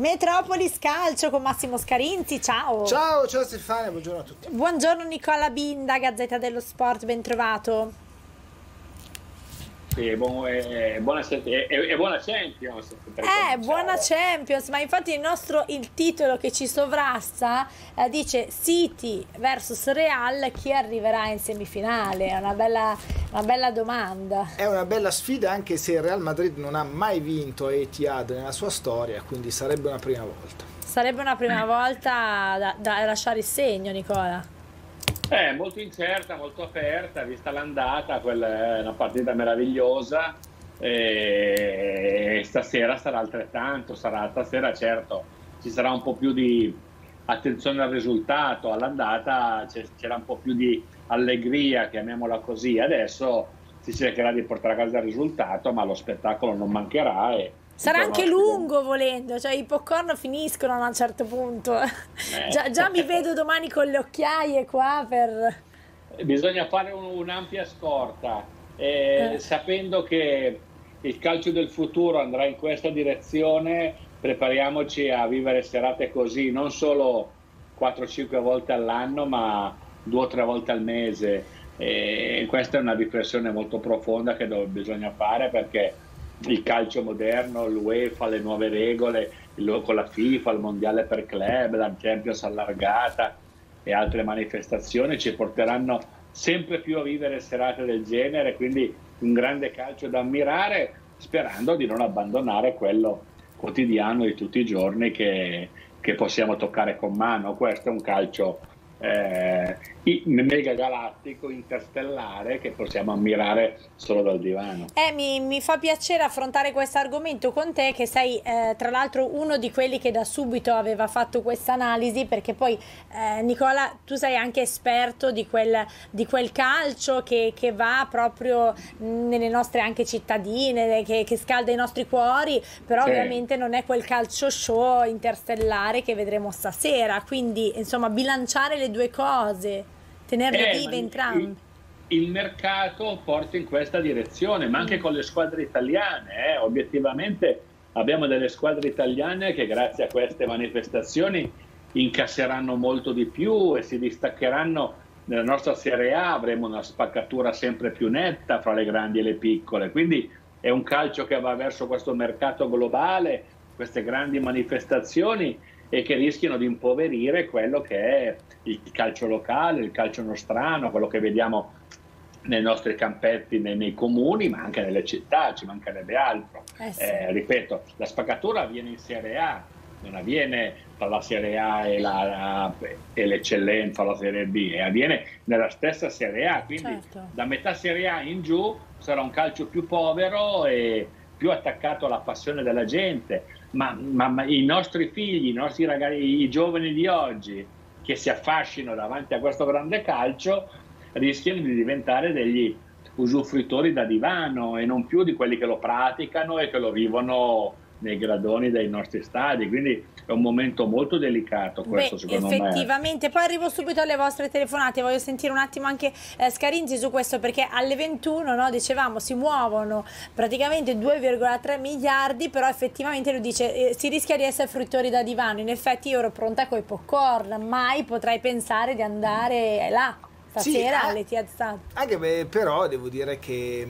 Metropolis Calcio con Massimo Scarinzi, ciao. Ciao Stefania, buongiorno a tutti. Buongiorno Nicola Binda, Gazzetta dello Sport, ben trovato. Sì, buona Champions. Buona Champions, ma infatti il titolo che ci sovrasta dice City versus Real, chi arriverà in semifinale? È una bella domanda. È una bella sfida, anche se il Real Madrid non ha mai vinto a Etihad nella sua storia, quindi sarebbe una prima volta. Sarebbe una prima volta da lasciare il segno, Nicola. Molto incerta, molto aperta, vista l'andata, quella è una partita meravigliosa e stasera sarà altrettanto, stasera certo ci sarà un po' più di attenzione al risultato, all'andata c'era un po' più di allegria, chiamiamola così, adesso si cercherà di portare a casa il risultato, ma lo spettacolo non mancherà e sarà anche lungo volendo, cioè i popcorn finiscono a un certo punto. Già mi vedo domani con le occhiaie qua per... Bisogna fare un'ampia scorta, sapendo che il calcio del futuro andrà in questa direzione, prepariamoci a vivere serate così, non solo 4-5 volte all'anno, ma 2 o 3 volte al mese. E questa è una riflessione molto profonda che bisogna fare, perché il calcio moderno, l'UEFA, le nuove regole, con la FIFA, il mondiale per club, la Champions allargata e altre manifestazioni ci porteranno sempre più a vivere serate del genere, quindi un grande calcio da ammirare, sperando di non abbandonare quello quotidiano di tutti i giorni che possiamo toccare con mano. Questo è un calcio mega galattico, interstellare, che possiamo ammirare solo dal divano. Mi fa piacere affrontare questo argomento con te, che sei tra l'altro uno di quelli che da subito aveva fatto questa analisi, perché poi Nicola, tu sei anche esperto di quel calcio che va proprio nelle nostre anche cittadine, che scalda i nostri cuori, però sì, ovviamente non è quel calcio show interstellare che vedremo stasera, quindi insomma bilanciare le due cose, tenerle vive entrambe. Il mercato porta in questa direzione, ma anche con le squadre italiane. Obiettivamente abbiamo delle squadre italiane che grazie a queste manifestazioni incasseranno molto di più e si distaccheranno nella nostra Serie A. Avremo una spaccatura sempre più netta fra le grandi e le piccole, quindi è un calcio che va verso questo mercato globale, queste grandi manifestazioni, e che rischiano di impoverire quello che è il calcio locale, il calcio nostrano, quello che vediamo nei nostri campetti, nei comuni, ma anche nelle città, ci mancherebbe altro. Sì. Ripeto, la spaccatura avviene in Serie A, non avviene tra la Serie A e l'eccellenza, la Serie B, e avviene nella stessa Serie A, quindi certo, da metà Serie A in giù sarà un calcio più povero e più attaccato alla passione della gente. Ma i nostri figli, i nostri ragazzi, i giovani di oggi che si affascinano davanti a questo grande calcio rischiano di diventare degli usufruitori da divano e non più di quelli che lo praticano e che lo vivono nei gradoni dei nostri stadi, quindi è un momento molto delicato questo. Secondo me. Effettivamente, poi arrivo subito alle vostre telefonate, voglio sentire un attimo anche Scarinzi su questo, perché alle 21, no, dicevamo, si muovono praticamente 2,3 miliardi, però effettivamente lui dice si rischia di essere fruttori da divano. In effetti io ero pronta coi popcorn, mai potrei pensare di andare là stasera, sì, all'Etihad Stadium. Anche però devo dire che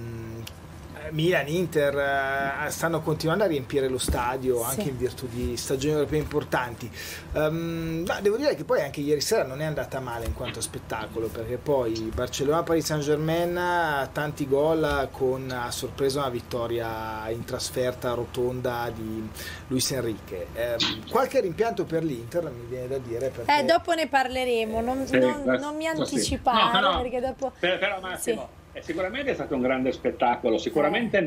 Milan, Inter stanno continuando a riempire lo stadio, sì, anche in virtù di stagioni europee importanti. Devo dire che poi anche ieri sera non è andata male in quanto spettacolo, perché poi Barcellona-Paris Saint-Germain, tanti gol, con a sorpresa una vittoria in trasferta rotonda di Luis Enrique. Qualche rimpianto per l'Inter, mi viene da dire, perché dopo ne parleremo, non mi anticipare, no, perché dopo... Però Massimo, sì, sicuramente è stato un grande spettacolo, sicuramente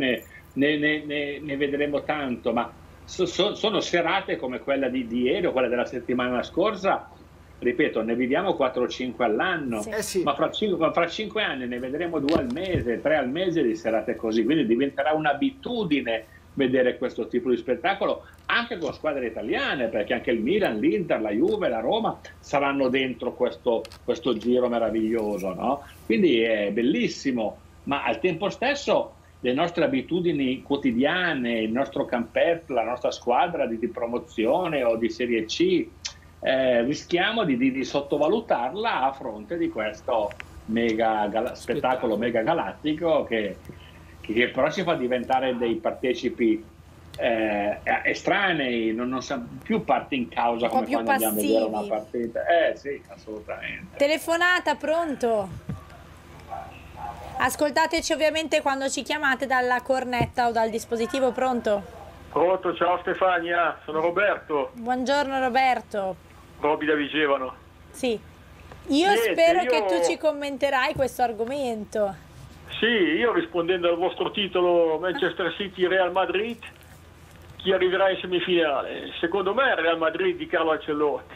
ne vedremo tanto, ma sono serate come quella di ieri o quella della settimana scorsa, ripeto, ne viviamo 4 o 5 all'anno, sì, ma fra 5 anni ne vedremo 2 al mese, 3 al mese di serate così, quindi diventerà un'abitudine vedere questo tipo di spettacolo anche con squadre italiane, perché anche il Milan, l'Inter, la Juve, la Roma saranno dentro questo giro meraviglioso, no? Quindi è bellissimo, ma al tempo stesso le nostre abitudini quotidiane, il nostro campetto, la nostra squadra di promozione o di Serie C, rischiamo di sottovalutarla a fronte di questo spettacolo mega galattico che però ci fa diventare dei partecipi estranei, non siamo più parte in causa come quando andiamo a vedere una partita. Sì, assolutamente. Telefonata, pronto? Ascoltateci ovviamente quando ci chiamate dalla cornetta o dal dispositivo. Pronto? Pronto, ciao Stefania, sono Roberto. Buongiorno Roberto. Roby da Vigevano. Sì, spero che tu ci commenterai questo argomento. Sì, io rispondendo al vostro titolo Manchester City Real Madrid, chi arriverà in semifinale? Secondo me il Real Madrid di Carlo Ancelotti,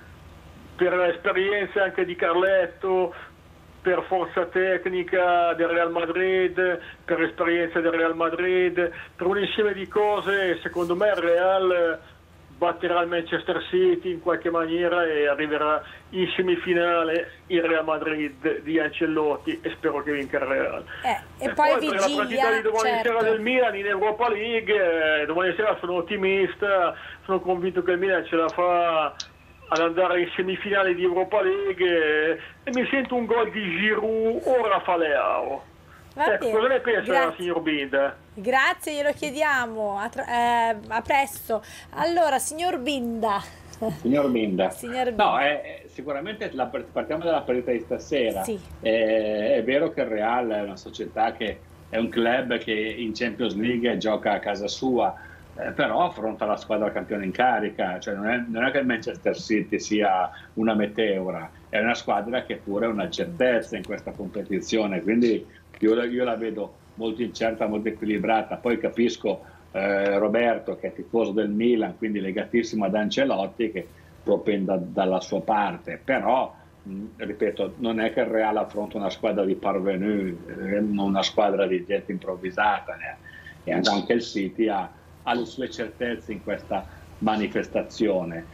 per l'esperienza anche di Carletto, per forza tecnica del Real Madrid, per l'esperienza del Real Madrid, per un insieme di cose. Secondo me il Real batterà il Manchester City in qualche maniera e arriverà in semifinale il Real Madrid di Ancelotti, e spero che vinca il Real. E poi per la partita di domani sera del Milan in Europa League, domani sera sono ottimista, sono convinto che il Milan ce la fa ad andare in semifinale di Europa League, e mi sento un gol di Giroud o Rafaleao. Cosa ne pensa, signor Binda? Grazie, glielo chiediamo. A presto. Allora, signor Binda. Signor Binda. No, sicuramente partiamo dalla partita di stasera. Sì. È vero che il Real è una società che è un club che in Champions League gioca a casa sua, però affronta la squadra campione in carica, cioè non è che il Manchester City sia una meteora, è una squadra che pure ha una certezza in questa competizione, quindi io la vedo molto incerta, molto equilibrata. Poi capisco Roberto, che è tifoso del Milan, quindi legatissimo ad Ancelotti, che propenda dalla sua parte, però ripeto, non è che il Real affronta una squadra di parvenu, una squadra di gente improvvisata, e anche il City ha le sue certezze in questa manifestazione.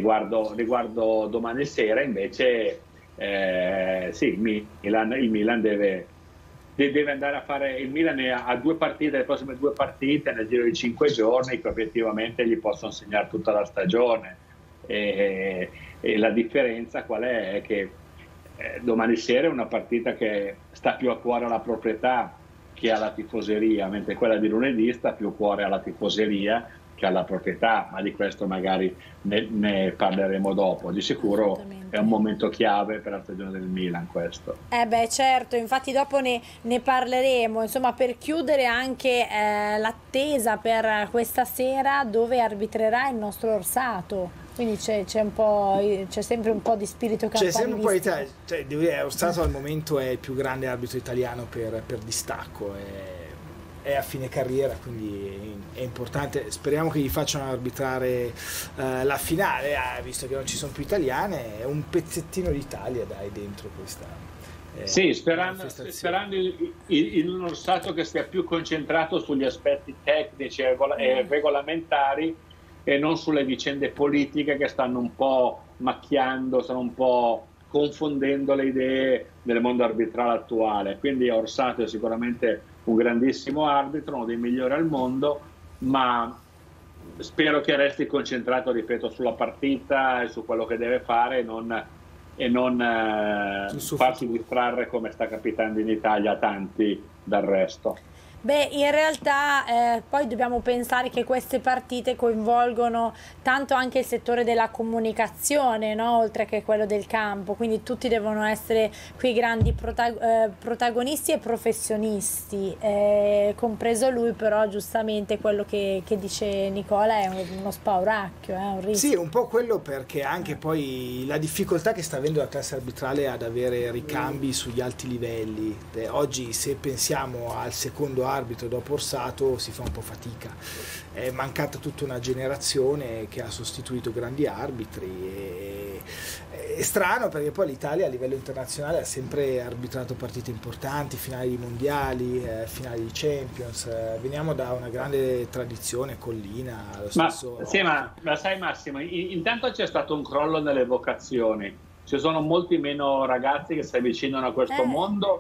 Riguardo domani sera invece sì, il Milan deve andare a fare, il Milan ha le prossime due partite nel giro di 5 giorni che obiettivamente gli possono segnare tutta la stagione, e la differenza qual è? È che domani sera è una partita che sta più a cuore alla proprietà che alla tifoseria, mentre quella di lunedì sta più a cuore alla tifoseria che alla proprietà, ma di questo magari ne parleremo dopo. Di sicuro è un momento chiave per la stagione del Milan questo. Certo, infatti dopo ne parleremo. Insomma, per chiudere anche l'attesa per questa sera, dove arbitrerà il nostro Orsato. Quindi c'è sempre un po' di spirito campanilistico. C'è sempre un po' di devo dire, Orsato al momento è il più grande arbitro italiano per distacco, è a fine carriera, quindi è importante. Speriamo che gli facciano arbitrare la finale, visto che non ci sono più italiane. È un pezzettino d'Italia, dai, dentro questa. Sì, sperando in un Orsato che sia più concentrato sugli aspetti tecnici e regolamentari, e non sulle vicende politiche che stanno un po' macchiando, stanno un po' confondendo le idee del mondo arbitrale attuale. Quindi Orsato è sicuramente un grandissimo arbitro, uno dei migliori al mondo, ma spero che resti concentrato, ripeto, sulla partita e su quello che deve fare, e non farsi distrarre come sta capitando in Italia tanti dal resto. In realtà poi dobbiamo pensare che queste partite coinvolgono tanto anche il settore della comunicazione, no? Oltre che quello del campo, quindi tutti devono essere quei grandi protagonisti e professionisti, compreso lui. Però giustamente quello che dice Nicola è uno spauracchio, un rischio. Sì, un po' quello, perché anche poi la difficoltà che sta avendo la classe arbitrale ad avere ricambi sugli alti livelli. Oggi, se pensiamo al secondo arbitro dopo Orsato, si fa un po' fatica. È mancata tutta una generazione che ha sostituito grandi arbitri, è strano, perché poi l'Italia a livello internazionale ha sempre arbitrato partite importanti, finali di mondiali, finali di Champions. Veniamo da una grande tradizione, Collina, lo stesso. Ma sai Massimo, intanto c'è stato un crollo nelle vocazioni, ci sono molti meno ragazzi che si avvicinano a questo mondo,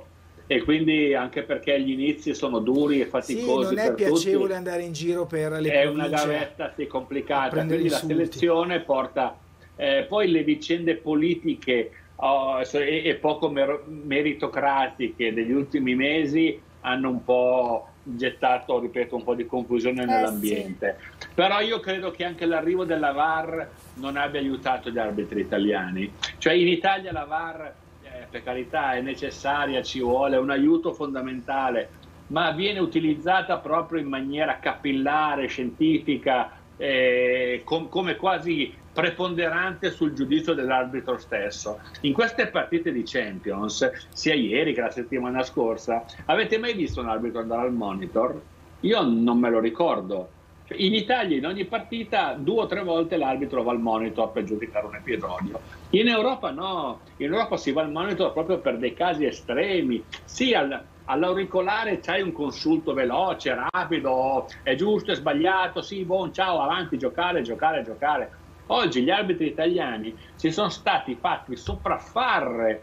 e quindi anche perché gli inizi sono duri e faticosi, sì, non è per piacevole tutti, andare in giro per le è una province gavetta sì, a complicata, prendere quindi la insulti. selezione porta poi le vicende politiche e poco meritocratiche degli ultimi mesi hanno un po' gettato, ripeto, un po' di confusione Sì. nell'ambiente. Però io credo che anche l'arrivo della VAR non abbia aiutato gli arbitri italiani. Cioè in Italia la VAR, per carità, è necessaria, ci vuole, è un aiuto fondamentale, ma viene utilizzata proprio in maniera capillare, scientifica, come quasi preponderante sul giudizio dell'arbitro stesso. In queste partite di Champions, sia ieri che la settimana scorsa, avete mai visto un arbitro andare al monitor? Io non me lo ricordo. In Italia in ogni partita 2 o 3 volte l'arbitro va al monitor per giudicare un episodio. In Europa no, in Europa si va al monitor proprio per dei casi estremi. Sì, all'auricolare c'hai un consulto veloce, rapido, è giusto, è sbagliato, sì, buon, ciao, avanti, giocare, giocare, giocare. Oggi gli arbitri italiani si sono stati fatti sopraffare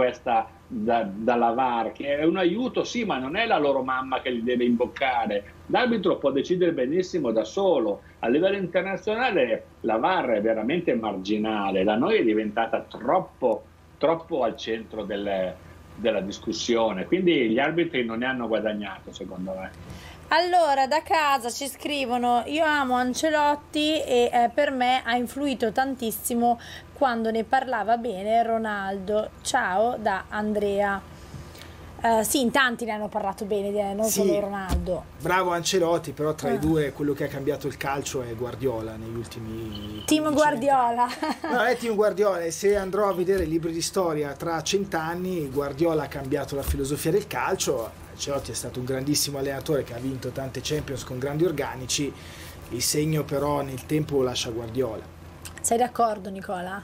dalla VAR, che è un aiuto, sì, ma non è la loro mamma che li deve imboccare. L'arbitro può decidere benissimo da solo. A livello internazionale la VAR è veramente marginale, da noi è diventata troppo al centro della discussione, quindi gli arbitri non ne hanno guadagnato, secondo me. Allora, da casa ci scrivono: io amo Ancelotti e per me ha influito tantissimo quando ne parlava bene Ronaldo. Ciao da Andrea. Sì, in tanti ne hanno parlato bene, non Sì, solo Ronaldo. bravo Ancelotti, però tra i due quello che ha cambiato il calcio è Guardiola negli ultimi Team 15 Guardiola. No, non è Team Guardiola, e se andrò a vedere i libri di storia tra 100 anni, Guardiola ha cambiato la filosofia del calcio. Ancelotti è stato un grandissimo allenatore che ha vinto tante Champions con grandi organici, il segno però nel tempo lascia Guardiola. Sei d'accordo, Nicola?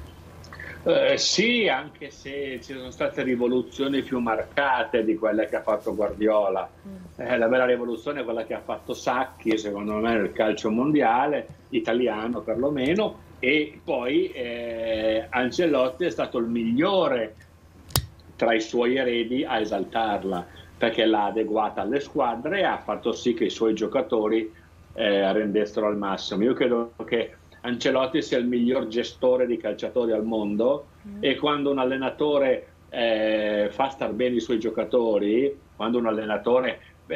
Sì, anche se ci sono state rivoluzioni più marcate di quelle che ha fatto Guardiola. La vera rivoluzione è quella che ha fatto Sacchi, secondo me, nel calcio mondiale, italiano perlomeno, e poi Ancelotti è stato il migliore tra i suoi eredi a esaltarla, perché l'ha adeguata alle squadre e ha fatto sì che i suoi giocatori rendessero al massimo. Io credo che Ancelotti sia il miglior gestore di calciatori al mondo, e quando un allenatore fa star bene i suoi giocatori, quando un allenatore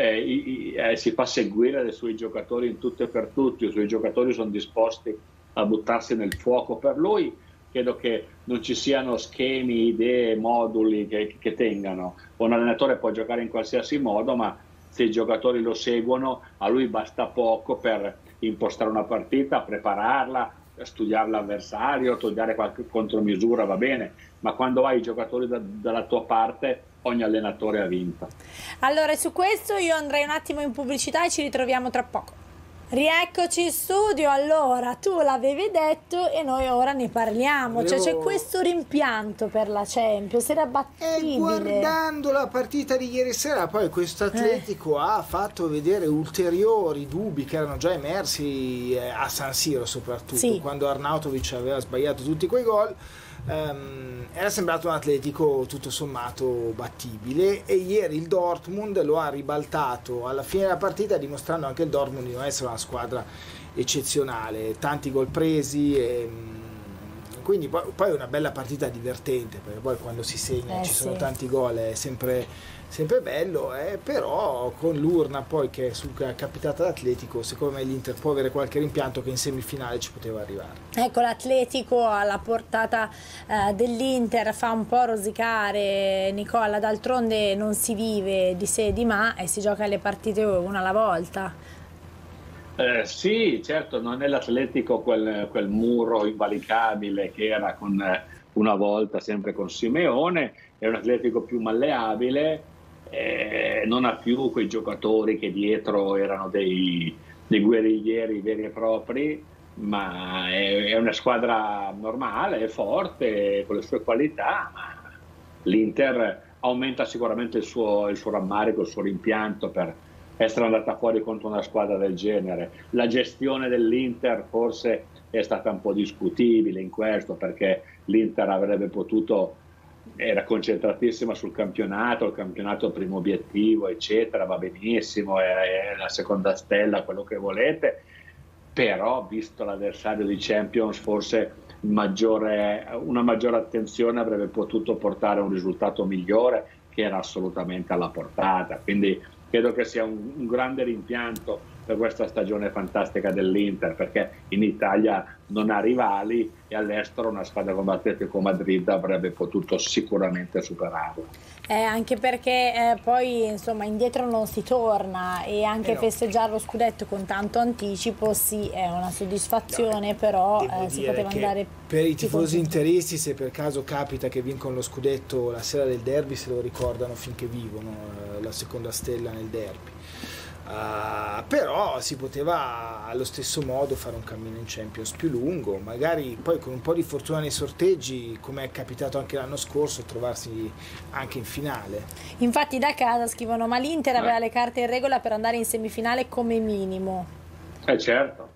si fa seguire dai suoi giocatori in tutto e per tutto, i suoi giocatori sono disposti a buttarsi nel fuoco per lui, credo che non ci siano schemi, idee, moduli che tengano. Un allenatore può giocare in qualsiasi modo, ma se i giocatori lo seguono, a lui basta poco per impostare una partita, prepararla, studiare l'avversario, studiare qualche contromisura, va bene, ma quando hai i giocatori dalla tua parte, ogni allenatore ha vinto. Allora, su questo io andrei un attimo in pubblicità e ci ritroviamo tra poco. Rieccoci in studio. Allora, tu l'avevi detto e noi ora ne parliamo. Cioè, c'è questo rimpianto per la Champions, era battibile. Guardando la partita di ieri sera, poi questo Atletico ha fatto vedere ulteriori dubbi che erano già emersi a San Siro, soprattutto Sì. quando Arnautovic aveva sbagliato tutti quei gol. Era sembrato un Atletico tutto sommato battibile, e ieri il Dortmund lo ha ribaltato alla fine della partita, dimostrando anche il Dortmund di non essere una squadra eccezionale, tanti gol presi quindi poi è una bella partita divertente, perché poi quando si segna ci sono tanti gol, è sempre bello, però con l'urna poi che è capitata all'Atletico, secondo me l'Inter può avere qualche rimpianto che in semifinale ci poteva arrivare. Ecco, l'Atletico alla portata dell'Inter fa un po' rosicare, Nicola, d'altronde non si vive di sé e di ma e si gioca le partite una alla volta. Sì, certo, non è l'Atletico quel muro invalicabile che era con una volta sempre con Simeone, è un Atletico più malleabile, non ha più quei giocatori che dietro erano dei guerriglieri veri e propri, ma è una squadra normale, è forte, con le sue qualità, ma l'Inter aumenta sicuramente il suo rammarico, il suo rimpianto per essere andata fuori contro una squadra del genere. La gestione dell'Inter forse è stata un po' discutibile in questo, perché l'Inter avrebbe potuto era concentratissima sul campionato, il campionato primo obiettivo, eccetera, va benissimo, è la seconda stella, quello che volete, però visto l'avversario di Champions forse una maggiore attenzione avrebbe potuto portare a un risultato migliore, che era assolutamente alla portata. Quindi credo che sia un grande rimpianto per questa stagione fantastica dell'Inter, perché in Italia non ha rivali e all'estero una squadra come Atletico Madrid avrebbe potuto sicuramente superarla. Anche perché poi insomma indietro non si torna, e anche no. festeggiare lo scudetto con tanto anticipo sì, è una soddisfazione, però si poteva andare per i più tifosi contenti. interisti, se per caso capita che vincono lo scudetto la sera del derby, se lo ricordano finché vivono, la seconda stella nel derby. Però si poteva allo stesso modo fare un cammino in Champions più lungo, magari poi con un po' di fortuna nei sorteggi, come è capitato anche l'anno scorso, trovarsi anche in finale. Infatti da casa scrivono: ma l'Inter aveva le carte in regola per andare in semifinale come minimo. Certo,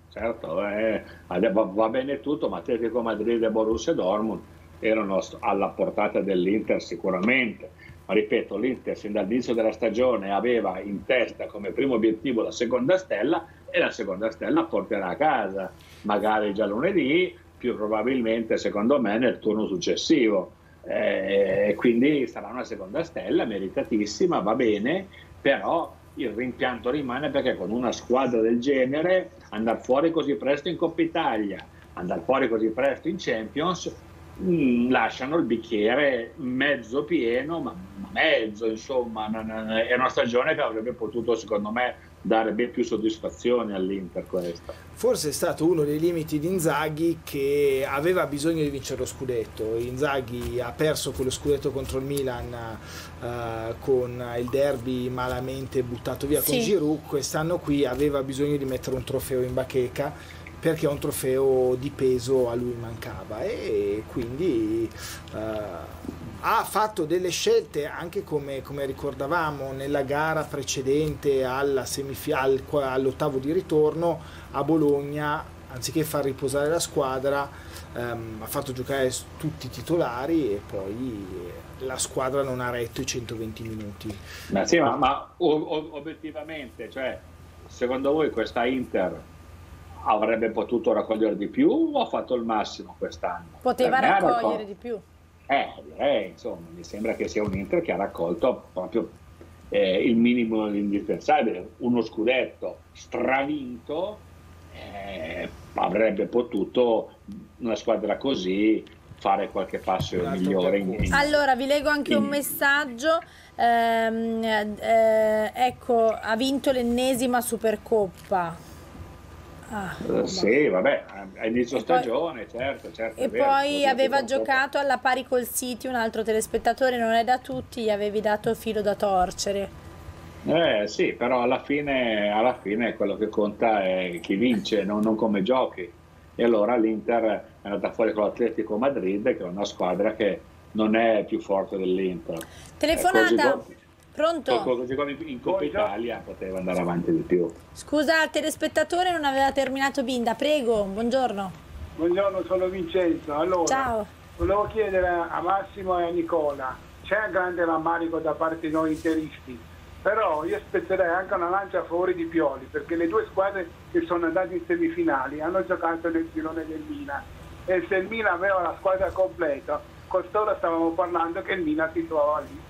va bene tutto, ma Atletico Madrid e Borussia Dortmund erano alla portata dell'Inter sicuramente. Ma ripeto, l'Inter sin dall'inizio della stagione aveva in testa come primo obiettivo la seconda stella, e la seconda stella porterà a casa, magari già lunedì, più probabilmente secondo me nel turno successivo. Quindi sarà una seconda stella meritatissima, va bene, però il rimpianto rimane, perché con una squadra del genere andare fuori così presto in Coppa Italia, andare fuori così presto in Champions, lasciano il bicchiere mezzo pieno, ma mezzo, insomma, è una stagione che avrebbe potuto secondo me dare ben più soddisfazione all'Inter questa. Forse è stato uno dei limiti di Inzaghi, che aveva bisogno di vincere lo scudetto. Inzaghi ha perso quello scudetto contro il Milan con il derby malamente buttato via con Giroud. Quest'anno qui aveva bisogno di mettere un trofeo in bacheca, perché un trofeo di peso a lui mancava, e quindi ha fatto delle scelte anche come ricordavamo nella gara precedente all'ottavo di ritorno a Bologna. Anziché far riposare la squadra, ha fatto giocare tutti i titolari, e poi la squadra non ha retto i 120 minuti. Ma obiettivamente, cioè, secondo voi questa Inter avrebbe potuto raccogliere di più o ha fatto il massimo quest'anno? Poteva raccogliere di più. Direi, insomma, mi sembra che sia un Inter che ha raccolto proprio il minimo indispensabile. Uno scudetto stravinto, avrebbe potuto una squadra così fare qualche passo migliore. Allora vi leggo anche un messaggio. Ecco, ha vinto l'ennesima Supercoppa. Sì, vabbè, a inizio stagione, certo. E poi aveva giocato alla pari col City, un altro telespettatore, non è da tutti, gli avevi dato filo da torcere. Sì, però alla fine quello che conta è chi vince, non come giochi. E allora l'Inter è andata fuori con l'Atletico Madrid, che è una squadra che non è più forte dell'Inter. Telefonata! Pronto? Così come in Coppa Italia poteva andare avanti di più. Scusa, il telespettatore non aveva terminato Binda, prego, buongiorno. Buongiorno, sono Vincenzo. Allora, ciao. Volevo chiedere a Massimo e a Nicola: c'è un grande rammarico da parte di noi interisti, però io spezzerei anche una lancia a favore di Pioli, perché le due squadre che sono andate in semifinali hanno giocato nel girone del Milan, e se il Milan aveva la squadra completa, costoro stavamo parlando che il Milan si trovava lì.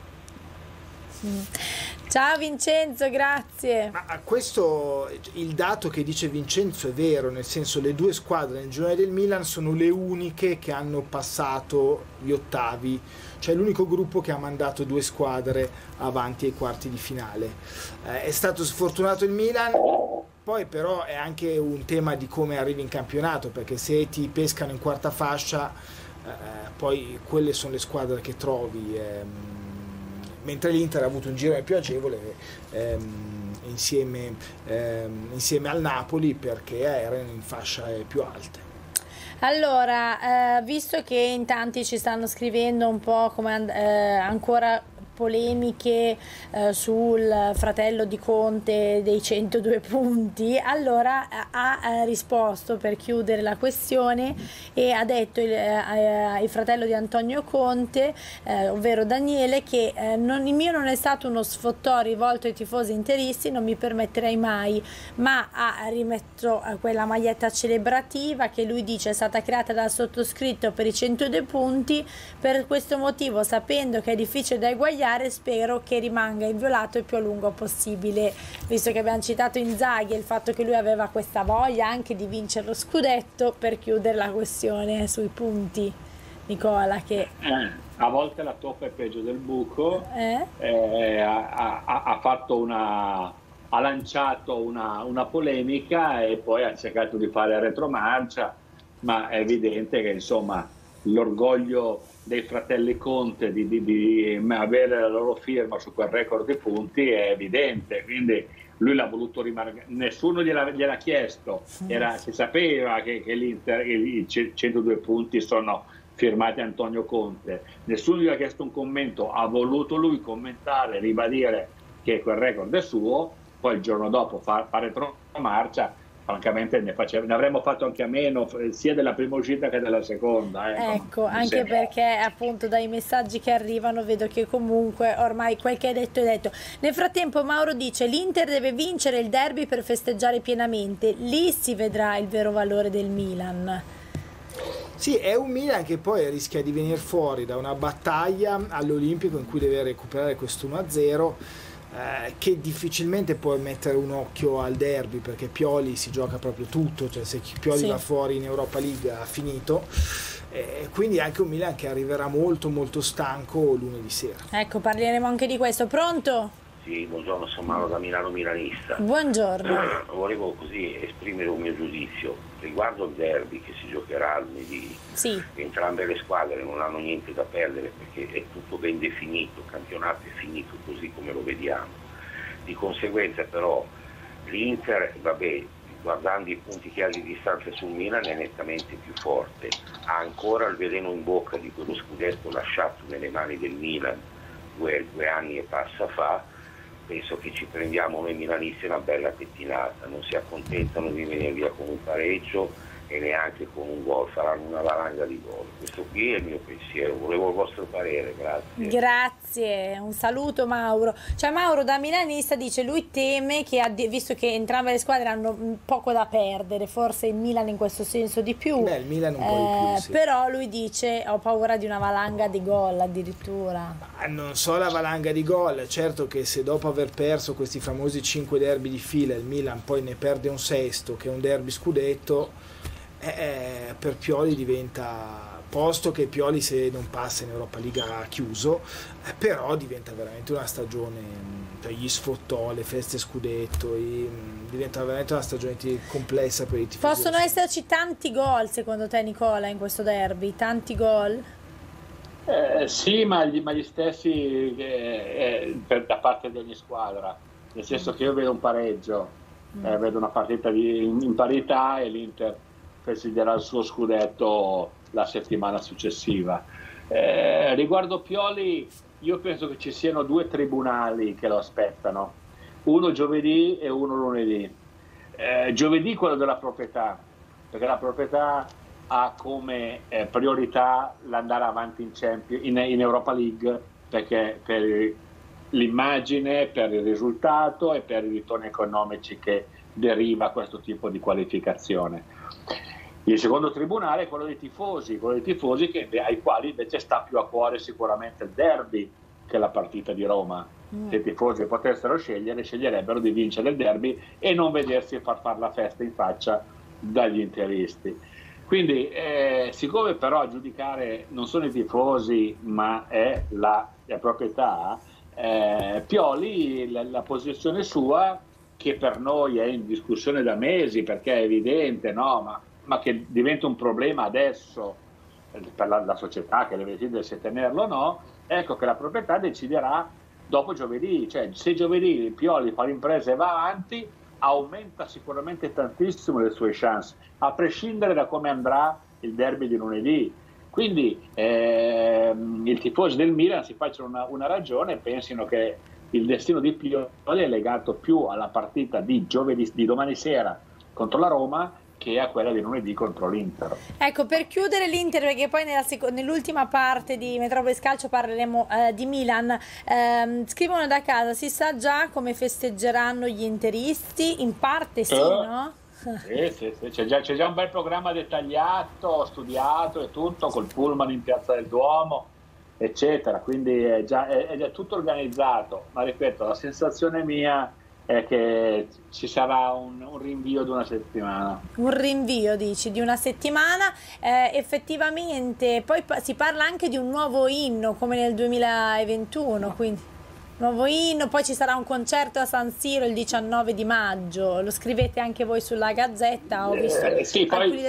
Ciao Vincenzo, grazie. Ma a questo il dato che dice Vincenzo è vero, nel senso, le due squadre nel girone del Milan sono le uniche che hanno passato gli ottavi, cioè l'unico gruppo che ha mandato due squadre avanti ai quarti di finale. È stato sfortunato il Milan, poi però è anche un tema di come arrivi in campionato, perché se ti pescano in quarta fascia, poi quelle sono le squadre che trovi. Mentre l'Inter ha avuto un girone più agevole insieme al Napoli, perché erano in fascia più alte. Allora, visto che in tanti ci stanno scrivendo un po' come ancora polemiche sul fratello di Conte dei 102 punti, allora ha risposto per chiudere la questione e ha detto il fratello di Antonio Conte, ovvero Daniele, che il mio non è stato uno sfottò rivolto ai tifosi interisti, non mi permetterei mai, ma ha rimesso quella maglietta celebrativa che lui dice è stata creata dal sottoscritto per i 102 punti. Per questo motivo, sapendo che è difficile da eguagliare, spero che rimanga inviolato il più a lungo possibile. Visto che abbiamo citato Inzaghi e il fatto che lui aveva questa voglia anche di vincere lo scudetto, per chiudere la questione sui punti, Nicola, che a volte la toppa è peggio del buco. Ha lanciato una polemica e poi ha cercato di fare retromarcia, ma è evidente che insomma l'orgoglio dei fratelli Conte di avere la loro firma su quel record di punti è evidente, quindi lui l'ha voluto rimarcare, nessuno gliel'ha chiesto, si sapeva che l'Inter, i 102 punti sono firmati Antonio Conte, nessuno gli ha chiesto un commento, ha voluto lui commentare, ribadire che quel record è suo, poi il giorno dopo fa retromarcia. Francamente ne avremmo fatto anche a meno sia della prima uscita che della seconda. Ecco, anche perché appunto dai messaggi che arrivano vedo che comunque ormai quel che hai detto è detto. Nel frattempo Mauro dice l'Inter deve vincere il derby per festeggiare pienamente, lì si vedrà il vero valore del Milan. Sì, è un Milan che poi rischia di venire fuori da una battaglia all'Olimpico in cui deve recuperare questo 1-0, che difficilmente può mettere un occhio al derby, perché Pioli si gioca proprio tutto, cioè se Pioli va fuori in Europa League ha finito, quindi anche un Milan che arriverà molto molto stanco lunedì sera. Ecco, parleremo anche di questo. Pronto? Sì, buongiorno, sono Mauro da Milano Milanista. Buongiorno. Volevo così esprimere un mio giudizio riguardo il derby che si giocherà lunedì. Sì. Entrambe le squadre non hanno niente da perdere perché è tutto ben definito, il campionato è finito così come lo vediamo. Di conseguenza però l'Inter, vabbè, guardando i punti che ha di distanza sul Milan è nettamente più forte, ha ancora il veleno in bocca di quello scudetto lasciato nelle mani del Milan due anni e passa fa. Penso che ci prendiamo noi milanisti una bella pettinata, non si accontentano di venire via con un pareggio e neanche con un gol, faranno una valanga di gol. Questo qui è il mio pensiero, volevo il vostro parere, grazie. Grazie, un saluto Mauro. Cioè Mauro da milanista dice lui teme che visto che entrambe le squadre hanno poco da perdere, forse il Milan in questo senso di più. Il Milan un po' di più, sì. Però lui dice ho paura di una valanga di gol addirittura. Non so la valanga di gol, certo che se dopo aver perso questi famosi 5 derby di fila il Milan poi ne perde un sesto che è un derby scudetto, per Pioli diventa, posto che Pioli se non passa in Europa League ha chiuso, però diventa veramente una stagione, cioè gli sfottò, le feste scudetto, diventa veramente una stagione complessa per i tifosi. Possono esserci tanti gol secondo te Nicola in questo derby, tanti gol? Sì, ma gli stessi da parte di ogni squadra, nel senso che io vedo un pareggio, vedo una partita in parità e l'Inter festeggerà il suo scudetto la settimana successiva. Riguardo Pioli, io penso che ci siano 2 tribunali che lo aspettano, uno giovedì e uno lunedì. Giovedì quello della proprietà, perché la proprietà ha come priorità l'andare avanti in Europa League, perché per l'immagine, per il risultato e per i ritorni economici che deriva questo tipo di qualificazione. Il secondo tribunale è quello dei tifosi ai quali invece sta più a cuore sicuramente il derby che la partita di Roma. Se i tifosi potessero sceglierebbero di vincere il derby e non vedersi far la festa in faccia dagli interisti. Quindi siccome però a giudicare non sono i tifosi ma è la proprietà, Pioli la posizione sua, che per noi è in discussione da mesi perché è evidente, no? Ma che diventa un problema adesso per la società che deve decidere se tenerlo o no, ecco che la proprietà deciderà dopo giovedì, cioè se giovedì Pioli fa l'impresa e va avanti, aumenta sicuramente tantissimo le sue chance, a prescindere da come andrà il derby di lunedì. quindi i tifosi del Milan si facciano una ragione e pensino che il destino di Pioli è legato più alla partita di domani sera contro la Roma che a quella di lunedì contro l'Inter. Ecco, per chiudere l'Inter, perché poi nell'ultima parte di Metropolis Calcio parleremo di Milan, scrivono da casa, si sa già come festeggeranno gli interisti? In parte sì, no? Sì. C'è già un bel programma dettagliato, studiato e tutto, col pullman in Piazza del Duomo, eccetera, quindi è già tutto organizzato, ma ripeto, la sensazione mia è che ci sarà un rinvio di una settimana. Un rinvio, dici, di una settimana, effettivamente. Poi si parla anche di un nuovo inno, come nel 2021, quindi nuovo inno, poi ci sarà un concerto a San Siro il 19 di maggio, lo scrivete anche voi sulla Gazzetta, ho visto. Sì, poi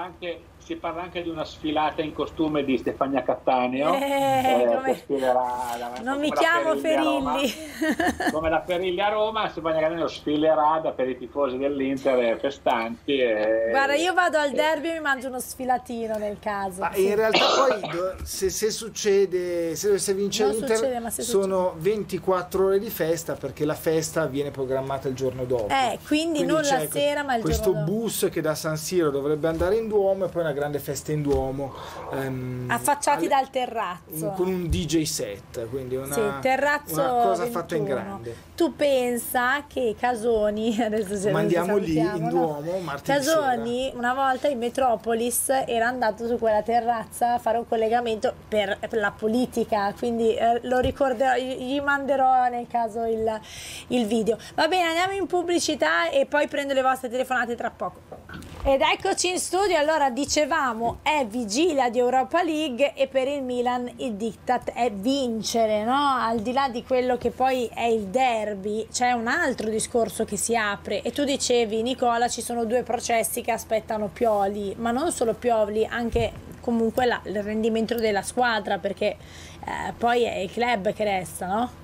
si parla anche di una sfilata in costume di Stefania Cattaneo, che sfilerà non mi chiamo Ferilli. Come la Ferilli a Roma, Stefania Cattaneo sfilerà per i tifosi dell'Inter festanti. Guarda, io vado al derby e mi mangio uno sfilatino nel caso. Ma in realtà poi se succede, se vince l'Inter, sono 24 ore di festa, perché la festa viene programmata il giorno dopo. Quindi non la sera, ma il giorno dopo. Questo bus che da San Siro dovrebbe andare in Duomo e poi una grande festa in Duomo, affacciati dal terrazzo con un DJ set, quindi una cosa 21. Fatta in grande. Tu pensa che Casoni, adesso mandiamo lì in Duomo martedì Casoni sera. Una volta in Metropolis era andato su quella terrazza a fare un collegamento per la politica, quindi lo ricorderò, gli manderò nel caso il video. Va bene, andiamo in pubblicità e poi prendo le vostre telefonate tra poco. Ed eccoci in studio. Allora, dicevamo, è vigilia di Europa League e per il Milan il diktat è vincere, no? Al di là di quello che poi è il derby, c'è un altro discorso che si apre, e tu dicevi, Nicola, ci sono 2 processi che aspettano Pioli, ma non solo Pioli, anche comunque il rendimento della squadra, perché poi è il club che resta, no?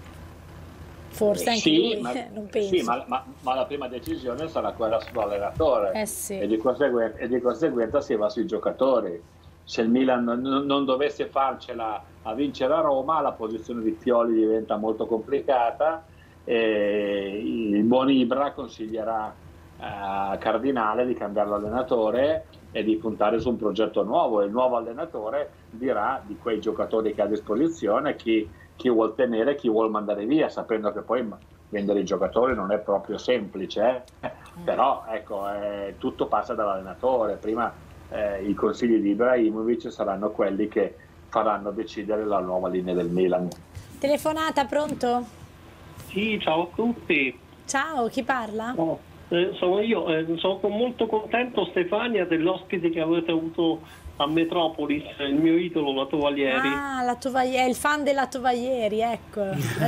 Forse anche lui, non penso. Sì, ma la prima decisione sarà quella sull'allenatore, sì. e di conseguenza si va sui giocatori. Se il Milan non dovesse farcela a vincere a Roma, la posizione di Pioli diventa molto complicata, e il buon Ibra consiglierà a Cardinale di cambiare l'allenatore e di puntare su un progetto nuovo, e il nuovo allenatore dirà di quei giocatori che ha a disposizione chi vuol tenere, chi vuol mandare via, sapendo che poi vendere i giocatori non è proprio semplice, però ecco, tutto passa dall'allenatore. Prima i consigli di Ibrahimovic saranno quelli che faranno decidere la nuova linea del Milan. Telefonata, pronto? Sì, ciao a tutti. Ciao, chi parla? Sono io, sono molto contento, Stefania, dell'ospite che avete avuto a Metropolis, il mio idolo, la Tovaglieri. La Tovaglieri, il fan della Tovaglieri, ecco.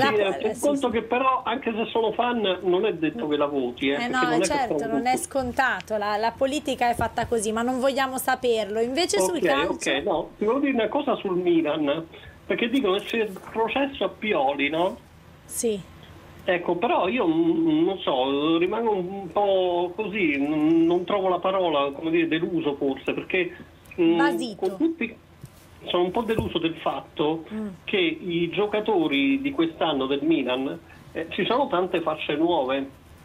Conto che però, anche se sono fan, non è detto che la voti. No, certo, non è scontato, la politica è fatta così, ma non vogliamo saperlo. Invece sul calcio... Ok, no, ti volevo dire una cosa sul Milan, perché dicono che c'è il processo a Pioli, no? Sì. Ecco, però io non so, rimango un po' così, non trovo la parola, come dire, deluso forse, perché basito. Sono un po' deluso del fatto che i giocatori di quest'anno del Milan, ci sono tante facce nuove,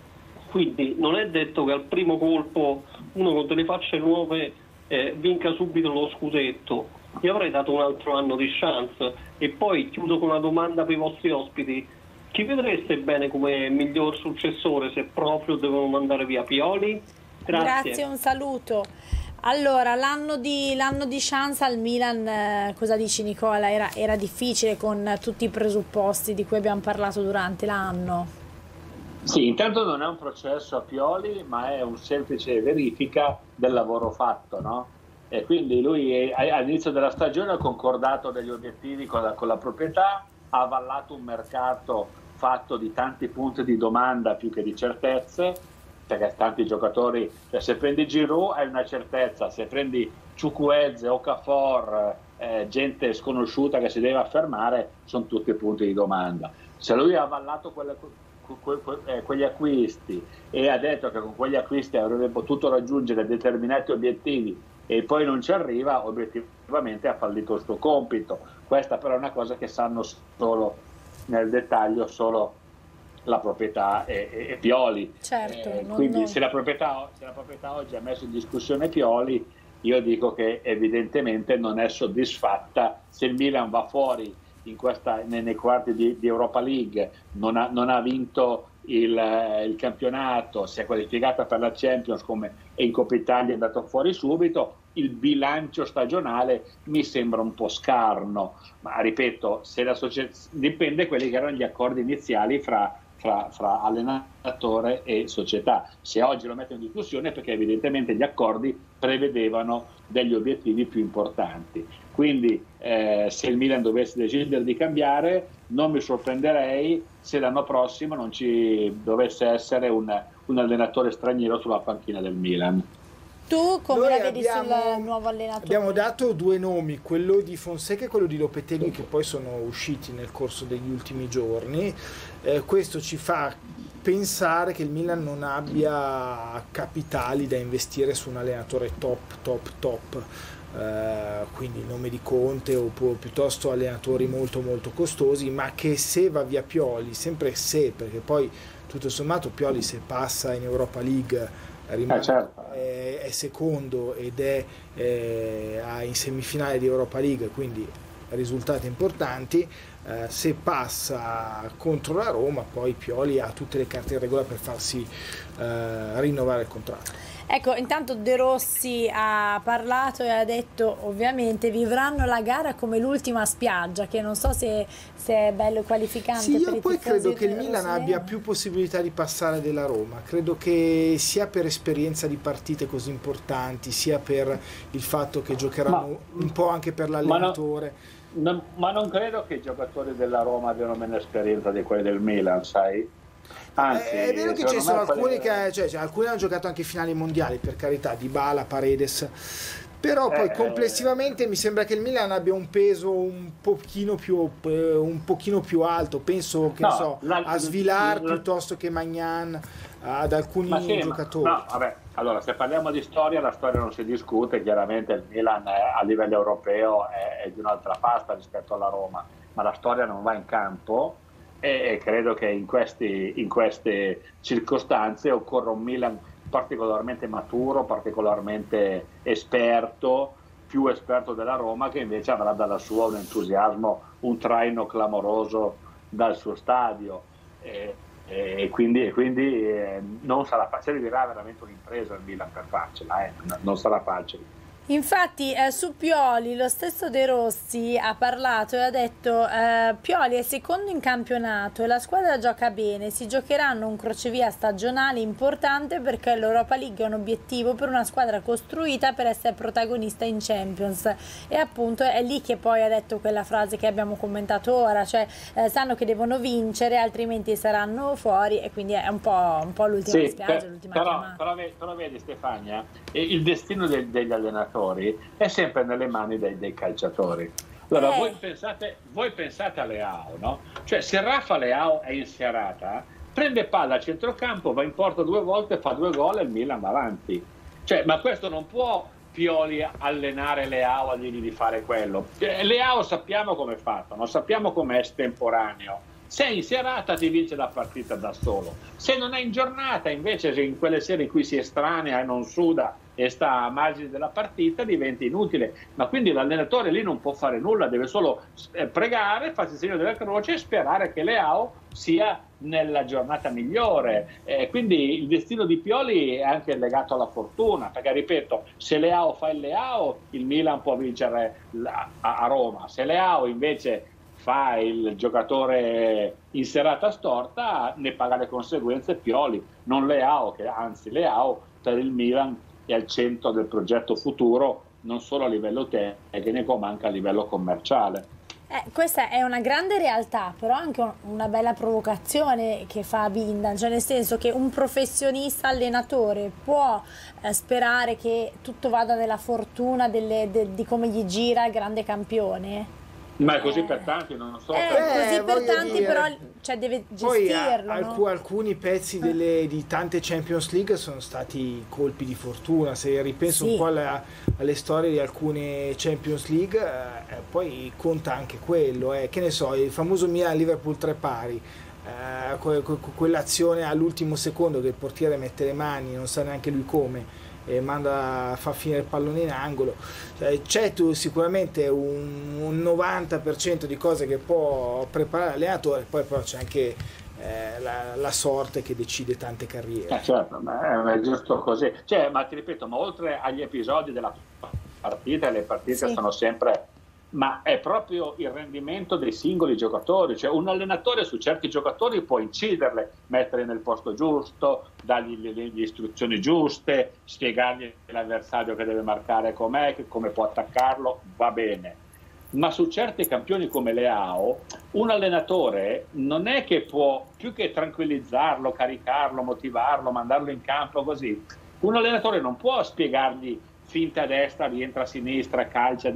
quindi non è detto che al primo colpo uno con delle facce nuove vinca subito lo scudetto. Io avrei dato un altro anno di chance. E poi chiudo con una domanda per i vostri ospiti: chi vedreste bene come miglior successore, se proprio devono mandare via Pioli? Grazie, un saluto. Allora, l'anno di chance al Milan, cosa dici Nicola? Era difficile con tutti i presupposti di cui abbiamo parlato durante l'anno. Sì, intanto non è un processo a Pioli, ma è un semplice verifica del lavoro fatto, no? E quindi lui all'inizio della stagione ha concordato degli obiettivi con la proprietà, ha avallato un mercato fatto di tanti punti di domanda più che di certezze, perché tanti giocatori, cioè se prendi Giroud hai una certezza, se prendi Chukwueze, Okafor, gente sconosciuta che si deve affermare, sono tutti punti di domanda. Se lui ha avallato quegli acquisti e ha detto che con quegli acquisti avrebbe potuto raggiungere determinati obiettivi e poi non ci arriva, obiettivamente oggettivamente ha fallito il suo compito. Questa però è una cosa che sanno solo nel dettaglio solo la proprietà e Pioli. Certo, quindi se la proprietà oggi ha messo in discussione Pioli, io dico che evidentemente non è soddisfatta. Se il Milan va fuori nei quarti di Europa League, non ha vinto il campionato, si è qualificata per la Champions e in Coppa Italia è andato fuori subito, il bilancio stagionale mi sembra un po' scarno, ma ripeto, dipende quelli che erano gli accordi iniziali fra allenatore e società. Se oggi lo metto in discussione è perché evidentemente gli accordi prevedevano degli obiettivi più importanti. Quindi se il Milan dovesse decidere di cambiare, non mi sorprenderei se l'anno prossimo non ci dovesse essere un allenatore straniero sulla panchina del Milan. Tu come la vedi sul nuovo allenatore? Abbiamo dato due nomi, quello di Fonseca e quello di Lopetegui, che poi sono usciti nel corso degli ultimi giorni. Questo ci fa pensare che il Milan non abbia capitali da investire su un allenatore top. Quindi il nome di Conte o piuttosto allenatori molto molto costosi, ma che se va via Pioli, sempre se, perché poi tutto sommato Pioli se passa in Europa League rimane, certo. è secondo ed è in semifinale di Europa League, quindi risultati importanti. Se passa contro la Roma, poi Pioli ha tutte le carte in regola per farsi rinnovare il contratto. Ecco, intanto De Rossi ha parlato e ha detto ovviamente vivranno la gara come l'ultima spiaggia, che non so se è bello qualificante. Sì, per io i poi tifosi credo che il Milan rossonerni. abbia più possibilità di passare della Roma, credo che sia per esperienza di partite così importanti, sia per il fatto che giocheranno un po' anche per l'allenatore. Ma non credo che i giocatori della Roma abbiano meno esperienza di quelli del Milan, sai? Anzi, è vero che ci sono alcuni alcuni hanno giocato anche finali mondiali, per carità, Dybala, Paredes, però poi complessivamente mi sembra che il Milan abbia un peso un pochino più alto. Penso che a Svilar piuttosto che Magnan, ad alcuni giocatori. Allora, se parliamo di storia, la storia non si discute, chiaramente il Milan a livello europeo è di un'altra pasta rispetto alla Roma, ma la storia non va in campo. E credo che in queste circostanze occorra un Milan particolarmente maturo, particolarmente esperto, più esperto della Roma, che invece avrà dalla sua un entusiasmo, un traino clamoroso dal suo stadio. E quindi non sarà facile, dirà veramente un'impresa il Milan per farcela, non sarà facile. Infatti su Pioli lo stesso De Rossi ha parlato e ha detto Pioli è secondo in campionato e la squadra gioca bene, si giocheranno un crocevia stagionale importante perché l'Europa League è un obiettivo per una squadra costruita per essere protagonista in Champions, e appunto è lì che poi ha detto quella frase che abbiamo commentato ora, cioè sanno che devono vincere altrimenti saranno fuori, e quindi è un po' l'ultima spiaggia, l'ultima chiamata. Però vedi Stefania, il destino degli allenatori è sempre nelle mani dei calciatori. Allora voi pensate a Leao, no? Cioè se Rafa Leao è in serata, prende palla a centrocampo, va in porta 2 volte, fa 2 gol e il Milan va avanti. Cioè, ma questo non può Pioli allenare Leao a dirgli di fare quello. Leao sappiamo come è fatto, non sappiamo come è estemporaneo. Se è in serata ti vince la partita da solo, se non è in giornata invece, in quelle sere in cui si estranea e non suda e sta a margine della partita, diventa inutile. Ma quindi l'allenatore lì non può fare nulla, deve solo pregare, farsi il segno della croce e sperare che Leao sia nella giornata migliore. Quindi il destino di Pioli è anche legato alla fortuna, perché ripeto, se Leao fa il Leao, il Milan può vincere a Roma. Se Leao invece fa il giocatore in serata storta, ne paga le conseguenze Pioli, non Leao, che anzi Leao per il Milan è al centro del progetto futuro, non solo a livello tecnico ma anche a livello commerciale. Questa è una grande realtà, però anche una bella provocazione che fa Binda, cioè nel senso che un professionista allenatore può sperare che tutto vada nella fortuna di come gli gira il grande campione. Ma è così per tanti, non so. Così per tanti, dire, però cioè, deve poi gestirlo. No? Alcuni pezzi di tante Champions League sono stati colpi di fortuna. Se ripenso un po' alle storie di alcune Champions League, poi conta anche quello. Che ne so, il famoso Milan-Liverpool 3 pari. Quell'azione all'ultimo secondo che il portiere mette le mani, non sa neanche lui come, e fa finire il pallone in angolo. C'è sicuramente un 90% di cose che può preparare l'allenatore, poi però c'è anche la sorte che decide tante carriere. Certo, è giusto così. Ma ti ripeto, ma oltre agli episodi della partita, le partite sono sempre... Ma è proprio il rendimento dei singoli giocatori, cioè un allenatore su certi giocatori può inciderle, metterli nel posto giusto, dargli le istruzioni giuste, spiegargli l'avversario che deve marcare com'è, come può attaccarlo, va bene. Ma su certi campioni come Leao, un allenatore non è che può, più che tranquillizzarlo, caricarlo, motivarlo, mandarlo in campo così, un allenatore non può spiegargli finta a destra, rientra a sinistra, calcia,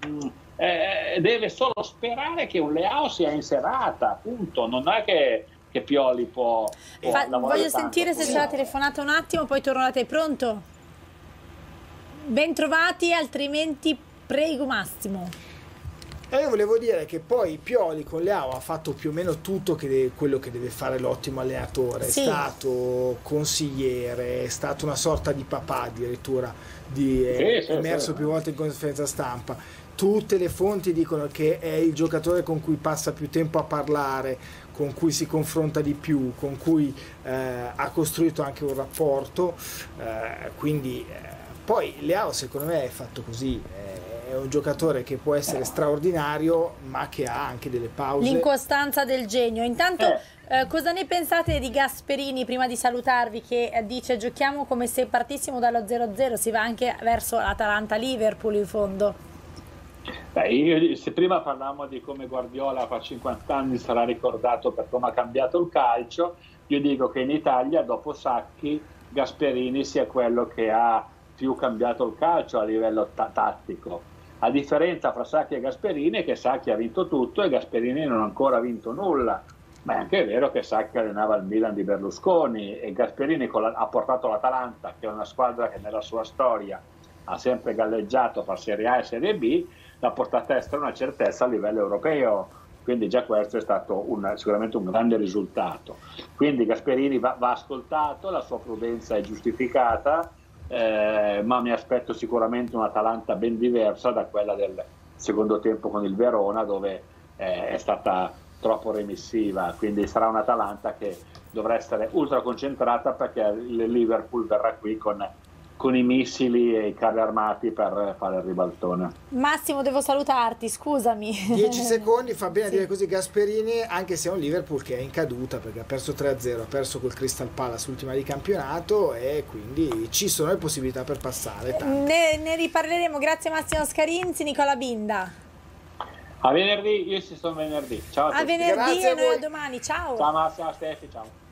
deve solo sperare che un Leao sia in serata, appunto. Non è che Pioli può voglio sentire se c'è la telefonata un attimo, poi torno da te. Pronto? Ben trovati, altrimenti prego Massimo. Io volevo dire che poi Pioli con Leao ha fatto più o meno tutto quello che deve fare l'ottimo allenatore. È stato consigliere, è stato una sorta di papà addirittura, emerso più volte in conferenza stampa. Tutte le fonti dicono che è il giocatore con cui passa più tempo a parlare, con cui si confronta di più, con cui ha costruito anche un rapporto, quindi poi Leao secondo me è fatto così, è un giocatore che può essere straordinario ma che ha anche delle pause. L'incostanza del genio. Intanto cosa ne pensate di Gasperini, prima di salutarvi, che dice giochiamo come se partissimo dallo 0-0, si va anche verso l'Atalanta-Liverpool in fondo? Se prima parlavamo di come Guardiola fra 50 anni sarà ricordato per come ha cambiato il calcio, io dico che in Italia dopo Sacchi Gasperini sia quello che ha più cambiato il calcio a livello tattico, a differenza fra Sacchi e Gasperini, che Sacchi ha vinto tutto e Gasperini non ha ancora vinto nulla. Ma è anche vero che Sacchi allenava il Milan di Berlusconi e Gasperini ha portato l'Atalanta, che è una squadra che nella sua storia ha sempre galleggiato fra Serie A e Serie B, l'ha portata a essere una certezza a livello europeo, quindi già questo è stato sicuramente un grande risultato. Quindi Gasperini va ascoltato, la sua prudenza è giustificata, ma mi aspetto sicuramente un'Atalanta ben diversa da quella del secondo tempo con il Verona, dove è stata troppo remissiva, quindi sarà un'Atalanta che dovrà essere ultra concentrata, perché il Liverpool verrà qui con i missili e i carri armati per fare il ribaltone. Massimo, devo salutarti, scusami. 10 secondi, fa bene a dire così Gasperini, anche se è un Liverpool che è in caduta perché ha perso 3-0, ha perso col Crystal Palace l'ultima di campionato, e quindi ci sono le possibilità per passare. Ne riparleremo. Grazie Massimo Scarinzi. Nicola Binda. A venerdì, io ci sono venerdì. Ciao a tutti. A venerdì e noi a domani. Ciao. Ciao Massimo, Steffi, ciao.